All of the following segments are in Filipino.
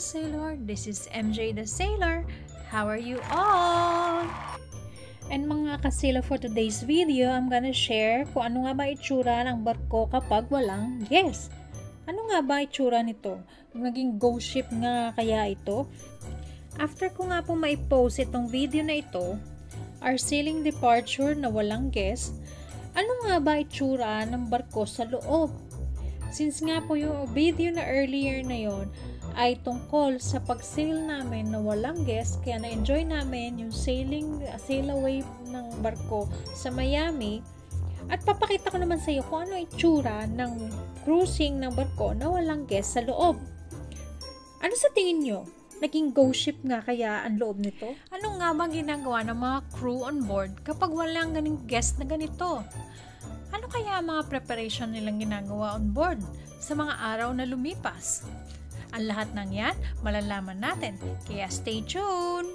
Sailor. This is MJ the Sailor. How are you all? And mga ka-sailor, for today's video, I'm gonna share kung ano nga ba itsura ng barko kapag walang guest. Ano nga ba itsura nito? Naging ghost ship nga kaya ito? After ko nga po maipost itong video na ito, our sailing departure na walang guest, ano nga ba itsura ng barko sa loob? Since nga po yung video na earlier na yon ay tungkol sa pag-sail namin na walang guest, kaya na-enjoy namin yung sail away ng barko sa Miami. At papakita ko naman sa iyo kung ano itsura ng cruising ng barko na walang guest sa loob. Ano sa tingin nyo? Naging ghost ship nga kaya ang loob nito? Ano nga ba ginagawa ng mga crew on board kapag walang ganing guest na ganito? Ano kaya ang mga preparation nilang ginagawa on board sa mga araw na lumipas? Ang lahat ng yan, malalaman natin. Kaya stay tuned!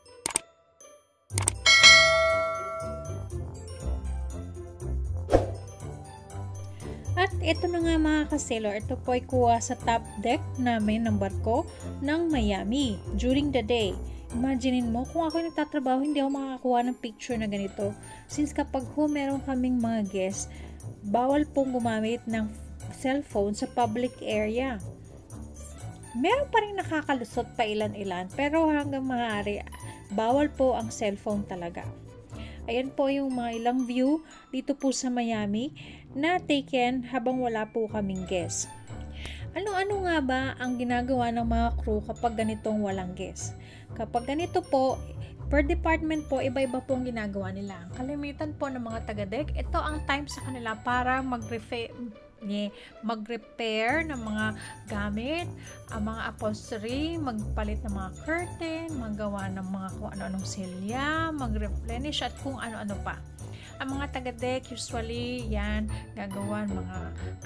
At ito na nga mga ka-sailor, ito po ay kuha sa top deck namin ng barko ng Miami during the day. Imaginin mo, kung ako nagtatrabaho, hindi ako makakakuha ng picture na ganito. Since kapag meron kaming mga guests, bawal pong gumamit ng cellphone sa public area. Meron pa rin nakakalusot pa ilan-ilan, pero hanggang maaari, bawal po ang cellphone talaga. Ayan po yung mga ilang view dito po sa Miami na taken habang wala po kaming guest. Ano-ano nga ba ang ginagawa ng mga crew kapag ganitong walang guest? Kapag ganito po, per department po, iba-iba po ang ginagawa nila. Kalimitan po ng mga taga-deck, ito ang time sa kanila para mag-repair ng mga gamit, ang mga upholstery, magpalit ng mga curtain, magawa ng mga kung ano-anong silya, mag-replenish at kung ano-ano pa. Ang mga taga-deck, usually, yan, gagawan mga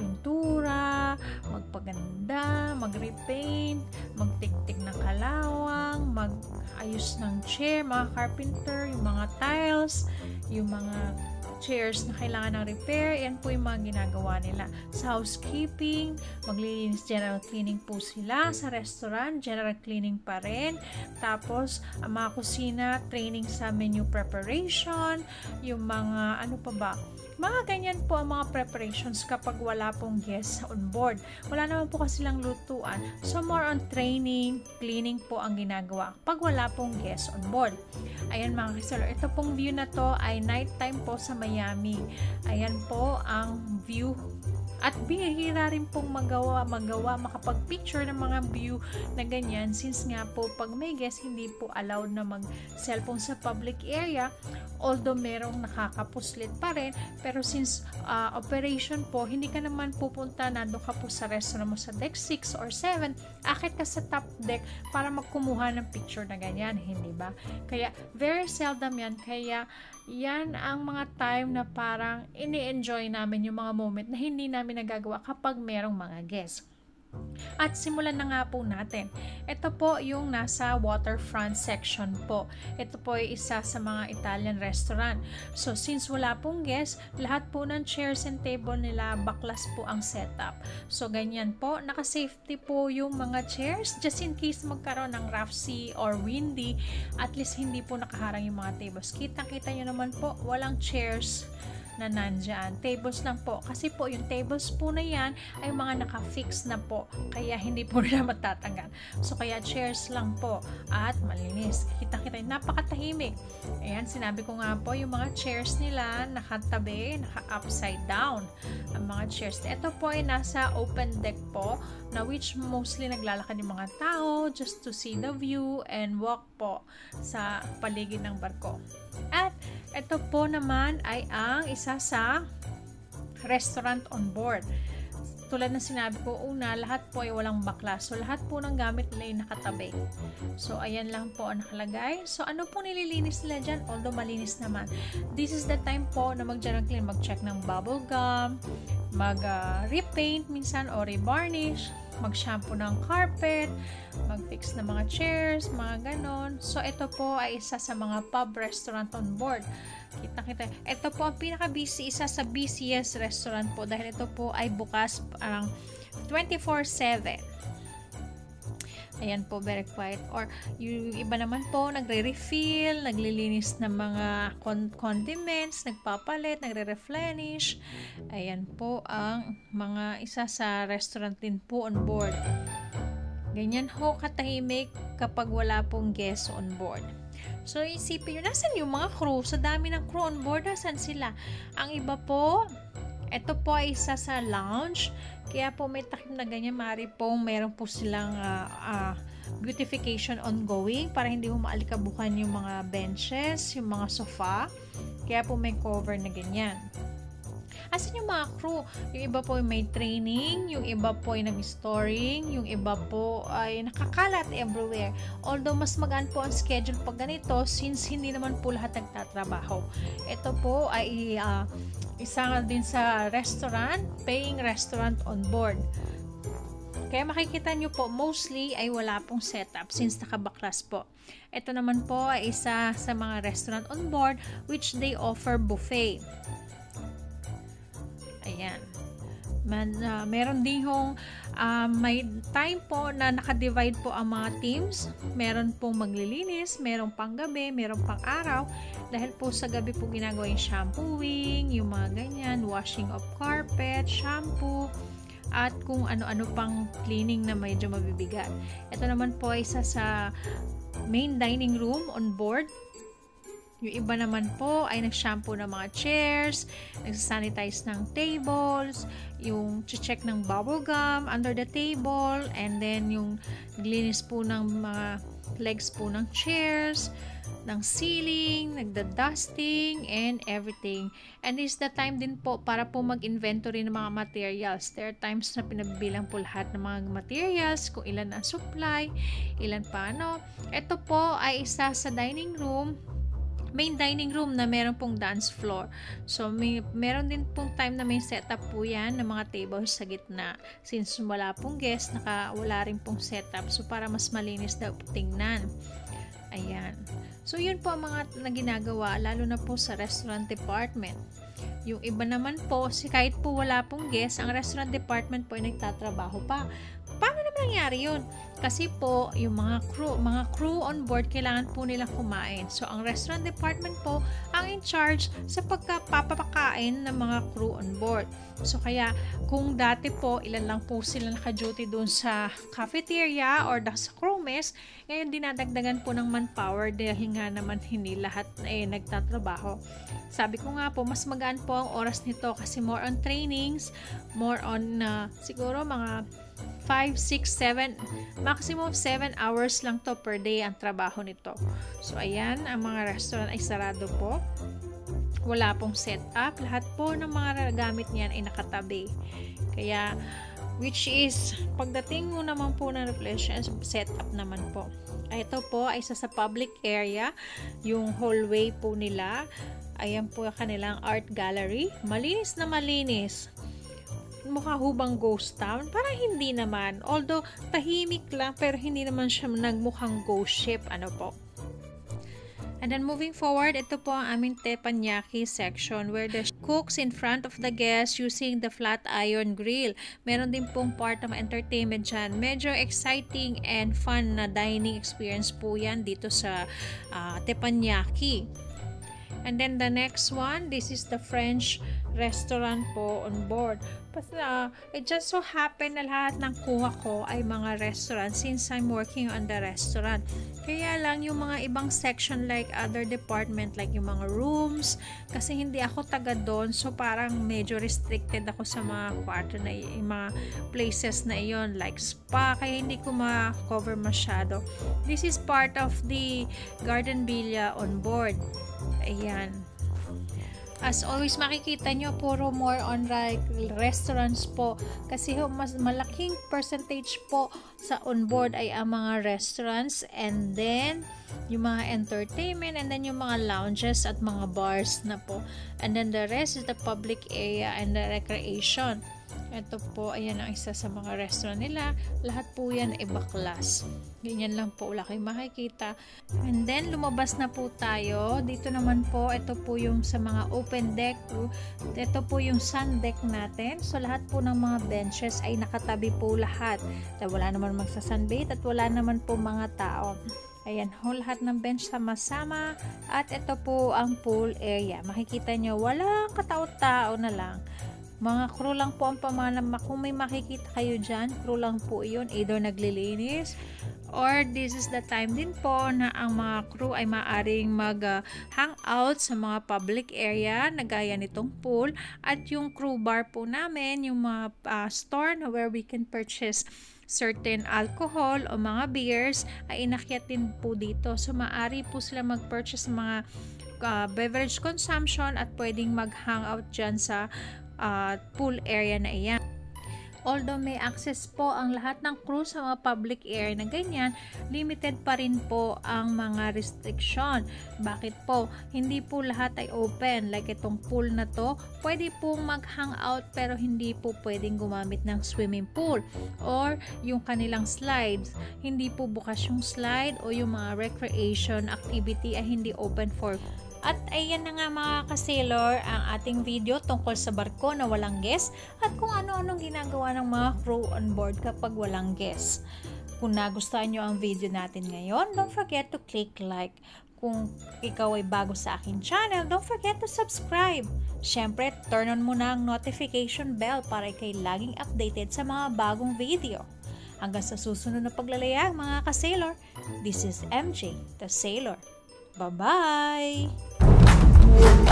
pintura, magpaganda, mag-repaint, magtiktik ng kalawang, mag-ayos ng chair, mga carpenter, yung mga tiles, yung mga chairs na kailangan ng repair, yan po yung mga ginagawa nila. Sa housekeeping, maglilinis, general cleaning po sila. Sa restaurant, general cleaning pa rin. Tapos, ang mga kusina, training sa menu preparation, yung mga, ano pa ba, mga ganyan po ang mga preparations kapag wala pong guests on board. Wala naman po kasi lang lutuan. So, more on training, cleaning po ang ginagawa kapag wala pong guests on board. Ayan mga kisolo, ito pong view na to ay nighttime po sa Miami. Ayan po ang view. At bihira rin pong magawa, makapag-picture ng mga view na ganyan, since nga po pag may guest, hindi po allowed na mag-cellphone sa public area, although merong nakakapuslit pa rin, pero since operation po, hindi ka naman pupunta, nandun ka po sa restaurant mo sa deck 6 or 7, akit ka sa top deck para magkumuha ng picture na ganyan, hindi ba? Kaya very seldom yan, kaya yan ang mga time na parang ini-enjoy namin yung mga moment na hindi namin nagagawa kapag merong mga guests. At simulan na nga po natin. Ito po yung nasa waterfront section po. Ito po ay isa sa mga Italian restaurant. So since wala pong guests, lahat po ng chairs and table nila baklas po ang setup. So ganyan po, naka-safety po yung mga chairs just in case magkaroon ng rough sea or windy, at least hindi po nakaharang yung mga tables. Kitang-kita nyo naman po, walang chairs na nandyan. Tables lang po. Kasi po, yung tables po na yan ay mga naka-fix na po. Kaya hindi po nila matatanggal. So, kaya chairs lang po. At malinis. Kita-kita, napakatahimik. Ayan, sinabi ko nga po, yung mga chairs nila nakatabi, naka-upside down. Ang mga chairs. Ito po ay nasa open deck po, na which mostly naglalakad yung mga tao just to see the view and walk po sa paligid ng barko. At ito po naman ay ang isa sa restaurant on board. Tulad na sinabi ko una, lahat po ay walang baklas. So, lahat po ng gamit nila ay nakatabi. So, ayan lang po ang nakalagay. So, ano po nililinis nila dyan? Although malinis naman. This is the time po na mag-general clean, mag-check ng bubble gum, mag-repaint minsan o revarnish, mag-shampoo ng carpet, mag-fix ng mga chairs, mga ganon. So, ito po ay isa sa mga pub restaurant on board. Kita-kita. Ito po ang pinaka-busy, isa sa busiest restaurant po dahil ito po ay bukas 24/7. Ayan po, very quiet. Or yung iba naman po, nagre-refill, naglilinis ng mga condiments, nagpapalit, nagre-replenish. Ayan po ang mga isa sa restaurant din po on board. Ganyan ho katahimik kapag wala pong guest on board. So, isipin nyo, nasan yung mga crew? Sa dami ng crew on board, nasan sila? Ang iba po, ito po ay isa sa lounge. Kaya po may takip na ganyan, maaari po meron po silang beautification ongoing para hindi mo maalikabukan yung mga benches, yung mga sofa. Kaya po may cover na ganyan. Asan yung mga crew? Yung iba po ay may training, yung iba po ay nag-storing, yung iba po ay nakakalat everywhere. Although mas magaan po ang schedule pag ganito since hindi naman po lahat nagtatrabaho. Ito po ay isa din sa restaurant, paying restaurant on board. Kaya makikita nyo po, mostly ay wala pong setup since nakabaklas po. Ito naman po ay isa sa mga restaurant on board which they offer buffet. Ayan. Meron din hong may time po na nakadivide po ang mga teams. Meron pong maglilinis, meron pang gabi, meron pang araw. Dahil po sa gabi po ginagawa yung shampooing, yung mga ganyan, washing of carpet, shampoo, at kung ano-ano pang cleaning na medyo mabibigat. Ito naman po ay isa sa main dining room on board. Yung iba naman po ay nag-shampoo ng mga chairs, nag-sanitize ng tables, yung check ng bubble gum under the table, and then yung naglinis po ng mga legs po ng chairs, ng ceiling, nagda-dusting, and everything. And this is the time din po para po mag-inventory ng mga materials. There are times na pinabilang po lahat ng mga materials, kung ilan ang supply, ilan pa ano. Ito po ay isa sa dining room, main dining room na meron pong dance floor. So, meron din pong time na may setup po yan ng mga tables sa gitna. Since wala pong guest, wala rin pong setup. So, para mas malinis daw tingnan. Ayan. So, yun po ang mga na ginagawa, lalo na po sa restaurant department. Yung iba naman po, kahit po wala pong guest, ang restaurant department po ay nagtatrabaho pa. Paano naman nangyari yun? Kasi po, yung mga crew on board, kailangan po nilang kumain. So, ang restaurant department po ang in charge sa pagpapakain ng mga crew on board. So, kaya kung dati po, ilan lang po sila naka-duty doon sa cafeteria or sa crew mess, ngayon dinadagdagan po ng manpower dahil nga naman hindi lahat nagtatrabaho. Sabi ko nga po, mas magaan po ang oras nito kasi more on trainings, more on siguro mga 5, 6, 7, maximum 7 hours lang to per day ang trabaho nito. So, ayan, ang mga restaurant ay sarado po. Wala pong setup. Lahat po ng mga gamit niyan ay nakatabi. Kaya, which is, pagdating mo naman po ng reflection, setup naman po. Ito po ay isa sa public area, yung hallway po nila. Ayan po ang kanilang art gallery. Malinis na malinis. Mukha hubang ghost town? Parang hindi naman. Although, tahimik lang, pero hindi naman siya nagmukhang ghost ship. Ano po? And then moving forward, ito po ang aming teppanyaki section where the cooks in front of the guests using the flat iron grill. Meron din pong part ng entertainment dyan. Medyo exciting and fun na dining experience po yan dito sa teppanyaki. And then the next one, this is the French restaurant po on board. It just so happened na lahat ng kuha ko ay mga restaurant since I'm working on the restaurant. Kaya lang yung mga ibang section like other department like yung mga rooms, kasi hindi ako taga doon, so parang medyo restricted ako sa mga kwarto na yung mga places na iyon like spa, kaya hindi ko ma-cover masyado. This is part of the Garden Villa on board. Ayan. As always, makikita nyo, puro more on like restaurants po. Kasi mas malaking percentage po sa onboard ay ang mga restaurants, and then yung mga entertainment, and then yung mga lounges at mga bars na po. And then the rest is the public area and the recreation. Ito po, ayan ang isa sa mga restaurant nila. Lahat po yan ay baklas. Ganyan lang po, wala kayong makikita. And then, lumabas na po tayo. Dito naman po, ito po yung sa mga open deck. Ito po yung sun deck natin. So, lahat po ng mga benches ay nakatabi po lahat. Wala naman magsasunbait at wala naman po mga tao. Ayan ho, lahat ng bench sama-sama. At ito po ang pool area. Makikita nyo, walang katao-tao na lang. Mga crew lang po ang pamana. Kung may makikita kayo dyan, crew lang po yun. Either naglilinis or this is the time din po na ang mga crew ay maaring mag-hangout sa mga public area na gaya nitong pool. At yung crew bar po namin, yung mga store na where we can purchase certain alcohol o mga beers ay inakyat din po dito. So maaari po sila mag-purchase mga beverage consumption at pwedeng mag-hangout dyan sa pool area na iyan. Although may access po ang lahat ng crew sa mga public area na ganyan, limited pa rin po ang mga restriction. Bakit po? Hindi po lahat ay open. Like itong pool na to, pwede pong mag-hangout pero hindi po pwedeng gumamit ng swimming pool. Or yung kanilang slides, hindi po bukas yung slide o yung mga recreation activity ay hindi open for. At ayan na nga mga ka-sailor ang ating video tungkol sa barko na walang guest at kung ano-anong ginagawa ng mga crew on board kapag walang guest. Kung nagustuhan nyo ang video natin ngayon, don't forget to click like. Kung ikaw ay bago sa aking channel, don't forget to subscribe. Syempre, turn on mo na ang notification bell para ikay laging updated sa mga bagong video. Hanggang sa susunod na paglalayag mga ka-sailor, this is MJ, the Sailor. Bye-bye!